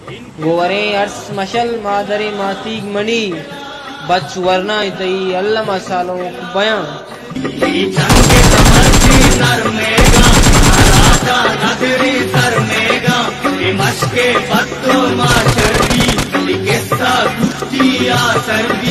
गोवरे ours मशल मादरे मातीग money बच वरना इतई अल्लाह मसालों बयां मशके बत्तो माशरी किस्सा कुत्तिया सर्दी